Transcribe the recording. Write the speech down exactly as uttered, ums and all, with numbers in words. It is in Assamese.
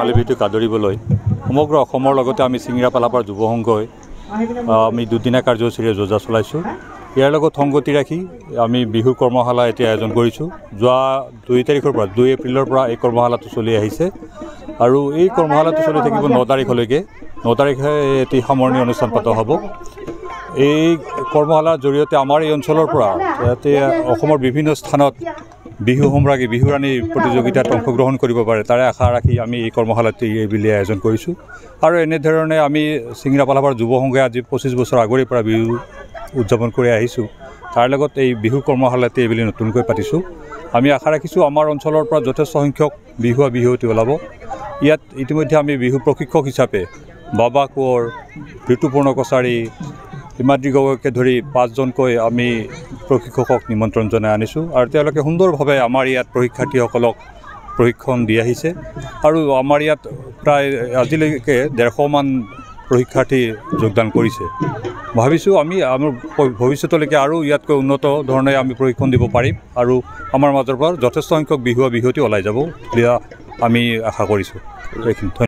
ৰঙালী বিহুটোক আদৰিবলৈ সমগ্ৰ অসমৰ লগতে আমি চিঙিৰাপালাপাৰ যুৱ সংঘই আমি দুদিনীয়া কাৰ্যসূচীৰে যোজা চলাইছোঁ। ইয়াৰ লগত সংগতি ৰাখি আমি বিহুৰ কৰ্মশালা এতিয়া আয়োজন কৰিছোঁ। যোৱা দুই তাৰিখৰ পৰা দুই এপ্ৰিলৰ পৰা এই কৰ্মশালাটো চলি আহিছে আৰু এই কৰ্মশালাটো চলি থাকিব ন তাৰিখলৈকে। ন তাৰিখে এটি সামৰণি অনুষ্ঠান পতা হ'ব। এই কৰ্মশালাৰ জৰিয়তে আমাৰ এই অঞ্চলৰ পৰা যাতে অসমৰ বিভিন্ন স্থানত বিহু সম্ৰাগী বিহুৰাণী প্ৰতিযোগিতাত অংশগ্ৰহণ কৰিব পাৰে তাৰে আশা ৰাখি আমি এই কৰ্মশালাটো এইবুলি আয়োজন কৰিছোঁ। আৰু এনেধৰণে আমি চিঙিৰাপালাপাৰ যুৱ সংঘই আজি পঁচিছ বছৰ আগৰে পৰা বিহু উদযাপন কৰি আহিছোঁ। তাৰ লগত এই বিহুৰ কৰ্মশালাটো এইবুলি নতুনকৈ পাতিছোঁ। আমি আশা ৰাখিছোঁ আমাৰ অঞ্চলৰ পৰা যথেষ্ট সংখ্যক বিহুৱা বিহুৱতী ওলাব। ইয়াত ইতিমধ্যে আমি বিহু প্ৰশিক্ষক হিচাপে বাবা কোঁৱৰ, ঋতুপৰ্ণ কছাৰী, হিমাদ্ৰী গগৈকে ধৰি পাঁচজনকৈ আমি প্ৰশিক্ষকক নিমন্ত্ৰণ জনাই আনিছোঁ আৰু তেওঁলোকে সুন্দৰভাৱে আমাৰ ইয়াত প্ৰশিক্ষাৰ্থীসকলক প্ৰশিক্ষণ দি আহিছে আৰু আমাৰ ইয়াত প্ৰায় আজিলৈকে ডেৰশমান প্ৰশিক্ষাৰ্থী যোগদান কৰিছে। ভাবিছোঁ আমি আমাৰ ভৱিষ্যতলৈকে আৰু ইয়াতকৈ উন্নত ধৰণে আমি প্ৰশিক্ষণ দিব পাৰিম আৰু আমাৰ মাজৰ পৰা যথেষ্ট সংখ্যক বিহুৱা বিহুৱতী ওলাই যাব বুলি আমি আশা কৰিছোঁ। এইখিনি